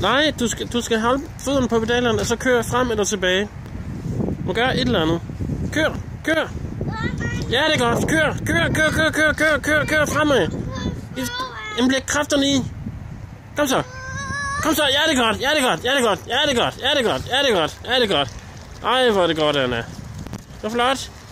Nej, du skal holde fødderne på pedalerne, og så køre frem eller tilbage. Må gøre et eller andet. Kør! Ja, det er godt. Kør fremad. Jamen, læg kræfterne i. Kom så. Ja, det er godt. Ej, hvor er det godt, Anna. Så flot.